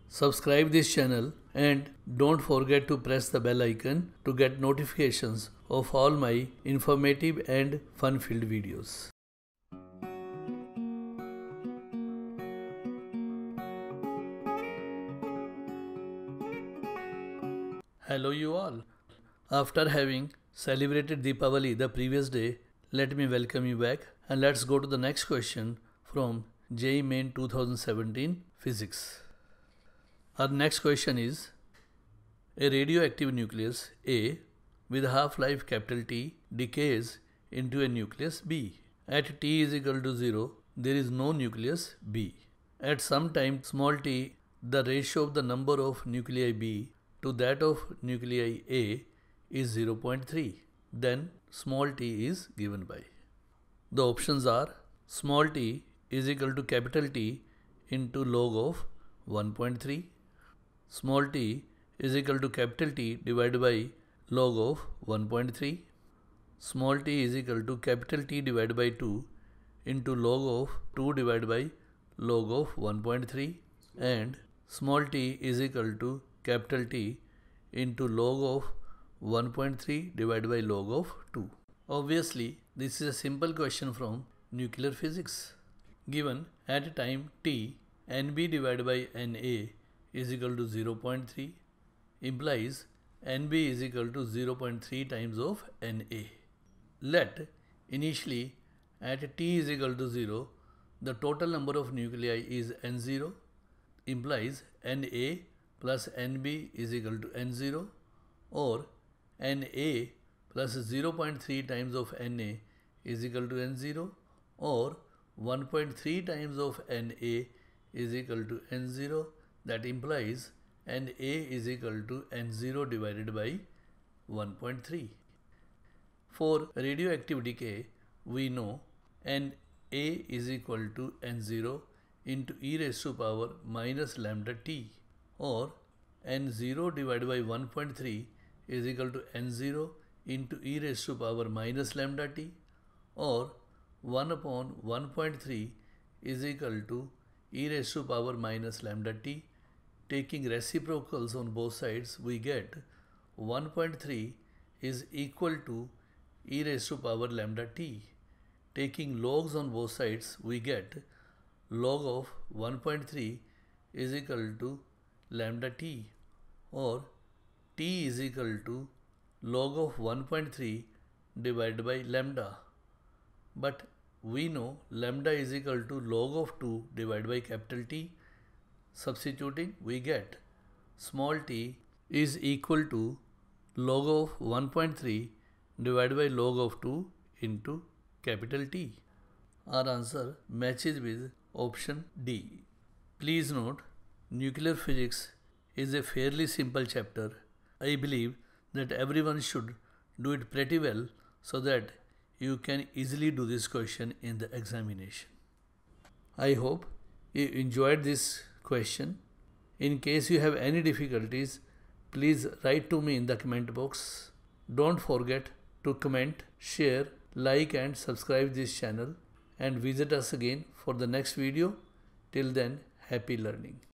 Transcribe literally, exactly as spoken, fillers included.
Subscribe this channel and don't forget to press the bell icon to get notifications of all my informative and fun-filled videos. Hello you all. After having celebrated Deepavali the previous day, let me welcome you back and let's go to the next question from J E E Main twenty seventeen Physics. Our next question is, a radioactive nucleus A with half-life capital T decays into a nucleus B. At T is equal to zero, there is no nucleus B. At some time small t, the ratio of the number of nuclei B to that of nuclei A is zero point three. Then small t is given by. The options are small t is equal to capital T into log of one point three. Small t is equal to capital T divided by log of one point three. Small t is equal to capital T divided by two into log of two divided by log of one point three, and small t is equal to capital T into log of one point three divided by log of two. Obviously, this is a simple question from nuclear physics. Given at a time t, N B divided by N A is equal to zero point three implies N B is equal to zero point three times of N A. Let initially at T is equal to zero, the total number of nuclei is N zero, implies N A plus N B is equal to N zero, or N A plus zero point three times of N A is equal to N zero, or one point three times of N A is equal to N zero. That implies N A is equal to N zero divided by one point three. For radioactive decay, we know N A is equal to N zero into e raised to power minus lambda t, or N zero divided by one point three is equal to N zero into e raised to power minus lambda t, or one upon one point three is equal to e raised to power minus lambda t. Taking reciprocals on both sides, we get one point three is equal to e raised to power lambda t. Taking logs on both sides, we get log of one point three is equal to lambda t, or t is equal to log of one point three divided by lambda. But we know lambda is equal to log of two divided by capital T. Substituting, we get small t is equal to log of one point three divided by log of two into capital T. Our answer matches with option D. Please note, nuclear physics is a fairly simple chapter. I believe that everyone should do it pretty well so that you can easily do this question in the examination. I hope you enjoyed this question. In case you have any difficulties, please write to me in the comment box. Don't forget to comment, share, like and subscribe this channel, and visit us again for the next video. Till then, happy learning.